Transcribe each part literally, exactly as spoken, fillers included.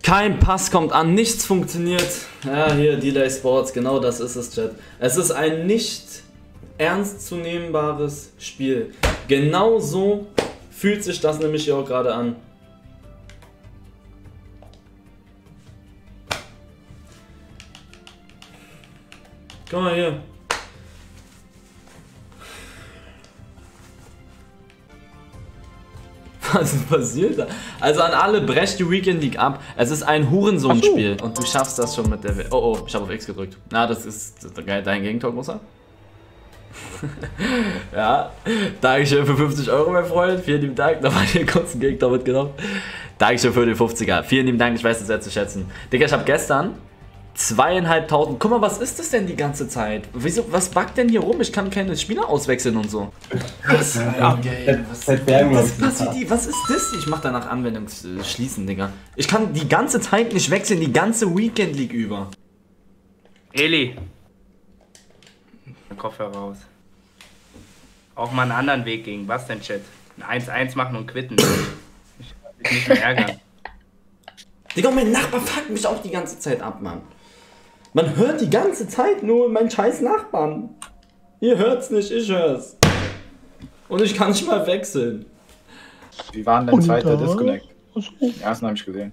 Kein Pass kommt an, nichts funktioniert. Ja, hier, Delay Sports, genau das ist es, Chat. Es ist ein nicht ernstzunehmbares Spiel. Genau so fühlt sich das nämlich hier auch gerade an. Guck mal hier. Was ist passiert da? Also an alle, brecht die Weekend League ab. Es ist ein Hurensohn-Spiel. Und du schaffst das schon mit der... W oh, oh, ich habe auf X gedrückt. Na, das ist dein Gegentor, Großer. Ja, Dankeschön für fünfzig Euro, mein Freund. Vielen lieben Dank. Da war hier kurz ein Gegentor mitgenommen. Dankeschön für den fünfziger. Vielen lieben Dank, ich weiß das sehr zu schätzen. Digga, ich habe gestern zweieinhalbtausend. Guck mal, was ist das denn die ganze Zeit? Wieso, was buggt denn hier rum? Ich kann keine Spieler auswechseln und so. Was? Ja, okay. Was, was, was, was ist das? Ich mach danach Anwendung schließen, Digga. Ich kann die ganze Zeit nicht wechseln, die ganze Weekend League über. Eli. Kopfhörer raus. Auch mal einen anderen Weg gehen. Was denn, Chat? Ein eins eins machen und quitten. Ich will mich nicht mehr ärgern. Digga, mein Nachbar fuckt mich auch die ganze Zeit ab, Mann. Man hört die ganze Zeit nur meinen scheiß Nachbarn. Ihr hört's nicht, ich hör's. Und ich kann nicht mal wechseln. Wie war denn dein zweiter Disconnect? Den ersten habe ich gesehen.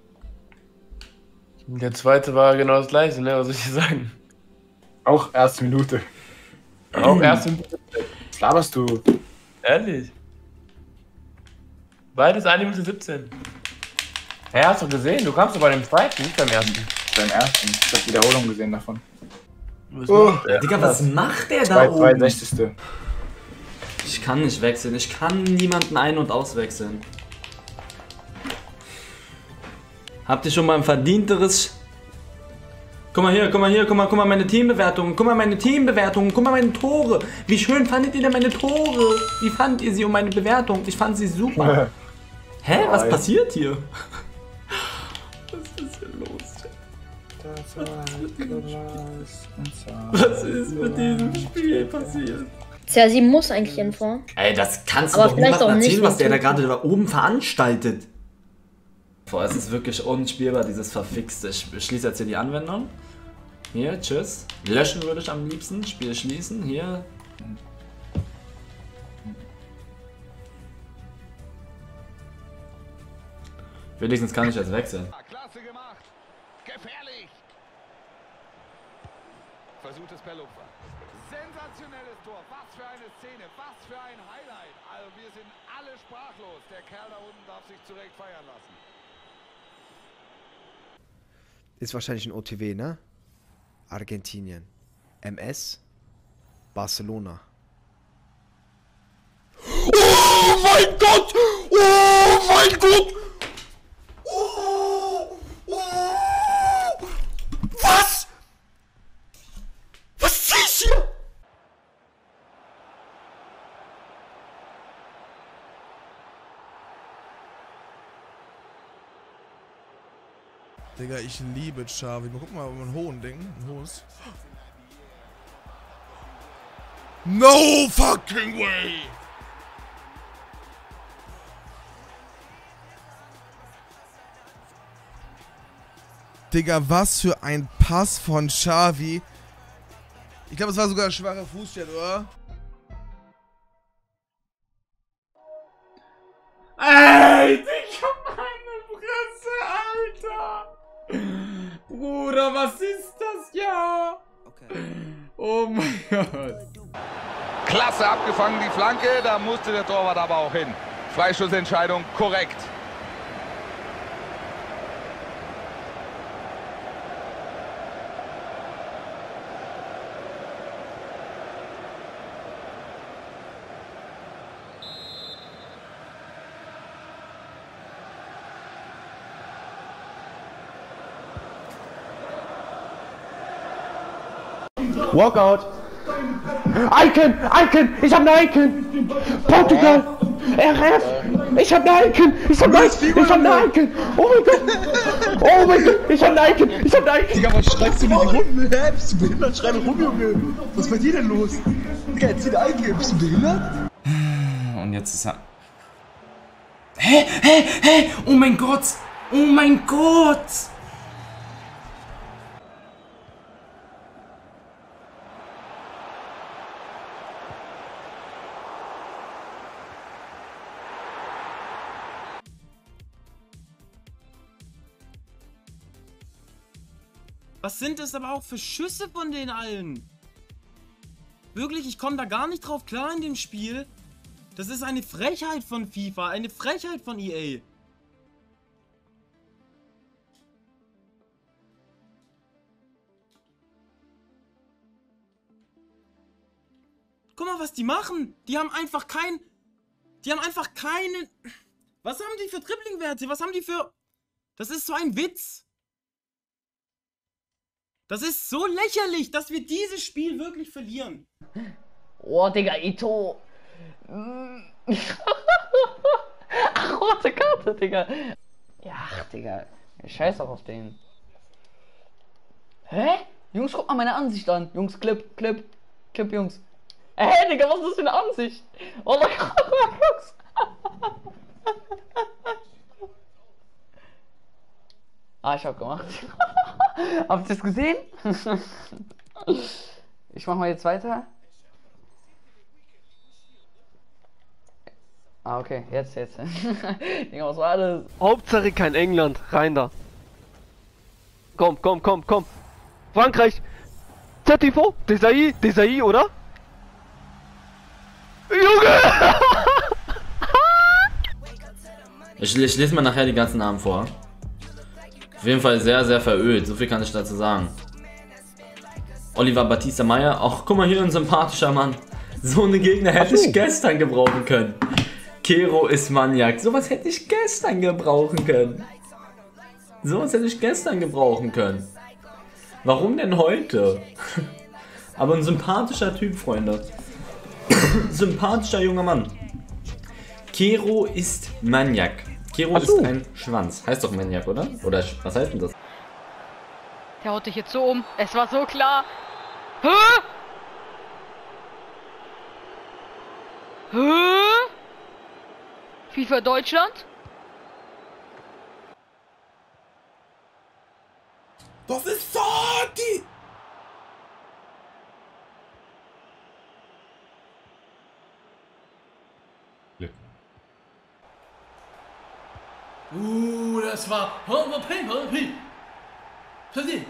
Der zweite war genau das gleiche, ne? Was soll ich dir sagen? Auch erste Minute. Auch erste Minute. Was laberst du? Ehrlich? Beides eine Minute siebzehn. Hä, hast du gesehen? Du kamst doch bei dem zweiten, nicht beim ersten. Beim ersten. Ich hab Wiederholung gesehen davon. Was oh, macht der? Digga, was macht der da oben? zweiundsechzigste Ich kann nicht wechseln. Ich kann niemanden ein- und auswechseln. Habt ihr schon mal ein verdienteres... Guck mal hier, guck mal hier, guck mal, guck mal meine Teambewertungen, guck mal meine Teambewertungen, guck mal meine Tore. Wie schön fandet ihr denn meine Tore? Wie fandet ihr sie um meine Bewertung? Ich fand sie super. Hä? Was Nein. passiert hier? Was ist hier los? Was ist mit diesem Spiel passiert? C sieben muss eigentlich in vor. Ey, das kannst du doch niemandem erzählen, was der da gerade da oben veranstaltet. Boah, es ist wirklich unspielbar, dieses verfixte. Ich schließe jetzt hier die Anwendung. Hier, tschüss. Löschen würde ich am liebsten. Spiel schließen. Hier. Wenigstens kann ich jetzt wechseln. Klasse gemacht. Gefährlich. Versuchtes Perlupfer. Sensationelles Tor. Was für eine Szene. Was für ein Highlight. Also wir sind alle sprachlos. Der Kerl da unten darf sich zurecht feiern lassen. Ist wahrscheinlich ein O T W, ne? Argentinien. M S. Barcelona. Oh mein Gott! Oh mein Gott! Oh, oh. Was? Was zieh ich hier? Digga, ich liebe Xavi. Mal gucken mal, ob man ein hohen Ding. Ein hohes. No fucking way! Digga, was für ein Pass von Xavi. Ich glaube, es war sogar ein schwacher Fußstell, oder? Ey, Digga, meine Fresse, Alter! Bruder, was ist das ja? Okay. Oh mein Gott. Klasse abgefangen, die Flanke. Da musste der Torwart aber auch hin. Freischussentscheidung korrekt. Walkout. Icon, Icon, ich hab ne Icon. Portugal, R F, ich hab ne Icon, ich hab ne Icon, ich hab ne Icon. Oh mein Gott, oh mein Gott, ich hab ne Icon, ich hab ne Icon. Digga, was schreibst du nicht rum? Hä? Bist du behindert? Schreib rum, Junge. Was ist bei dir denn los? Digga, erzähl dir Icon, bist du behindert? Und jetzt ist er... Hä? Hä? Hä? Oh mein Gott! Oh mein Gott! Was sind das aber auch für Schüsse von den allen? Wirklich, ich komme da gar nicht drauf klar in dem Spiel. Das ist eine Frechheit von FIFA, eine Frechheit von E A. Guck mal, was die machen. Die haben einfach kein... Die haben einfach keine... Was haben die für Dribbling-Werte? Was haben die für... Das ist so ein Witz. Das ist so lächerlich, dass wir dieses Spiel wirklich verlieren. Oh, Digga, Ito. Ach, rote Karte, Digga. Ja, ach, Digga. Scheiß doch auf den. Hä? Jungs, guck mal meine Ansicht an. Jungs, Clip, Clip, Clip, Jungs. Hä, Digga, was ist das für eine Ansicht? Oh mein Gott, Jungs. Ah, ich hab gemacht. Habt ihr es gesehen? Ich mach mal jetzt weiter. Ah, okay, jetzt, jetzt. Digga, was war das? Hauptsache kein England, rein da. Komm, komm, komm, komm. Frankreich. Z T V, Desailly, Desailly, oder? Junge! Ich, ich lese mir nachher die ganzen Namen vor. Auf jeden Fall sehr, sehr verölt. So viel kann ich dazu sagen. Oliver Batista Meyer. Ach, guck mal hier, ein sympathischer Mann. So eine Gegner hätte ich gestern gebrauchen können. Kero ist Maniak. Sowas hätte ich gestern gebrauchen können. Sowas hätte ich gestern gebrauchen können. Warum denn heute? Aber ein sympathischer Typ, Freunde. Sympathischer junger Mann. Kero ist Maniak. Kero ist ein Schwanz. Heißt doch Maniak, oder? Oder was heißt denn das? Der haut dich jetzt so um. Es war so klar. Hä? Hä? FIFA Deutschland? Das ist Sati! Uh, das war... Verstehe.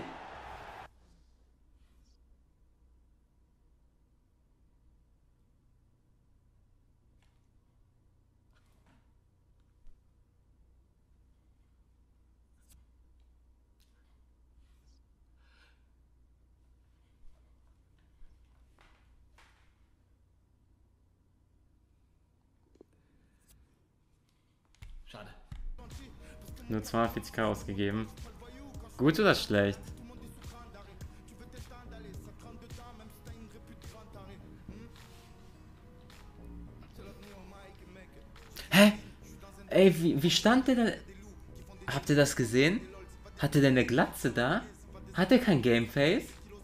Schade. Nur zweihundertvierzig ausgegeben. Gut oder schlecht? Hä? Ey, wie, wie stand der da? Habt ihr das gesehen? Hatte der eine Glatze da? Hat er kein Gameface?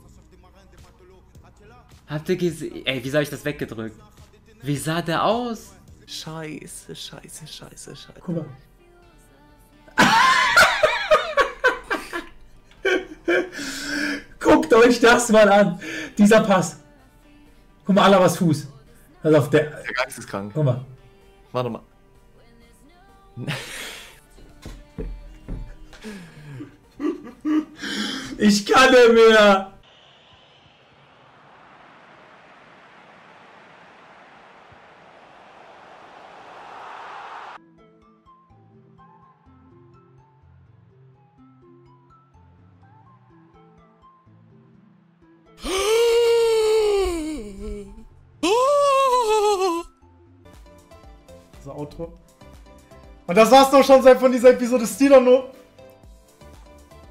Habt ihr gesehen? Ey, wieso hab ich das weggedrückt? Wie sah der aus? Scheiße, scheiße, scheiße, scheiße. Guck mal. Guckt euch das mal an. Dieser Pass. Guck mal, Alabas Fuß. Also auf der. Der Geist ist krank. Guck mal. Warte mal. Ich kann nicht mehr. Das Outro. Und das war's noch schon seit von dieser Episode Stilono.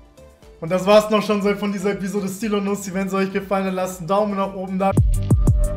Und das war's noch schon seit von dieser Episode Stilono. Wenn es euch gefallen hat, lasst einen Daumen nach oben da.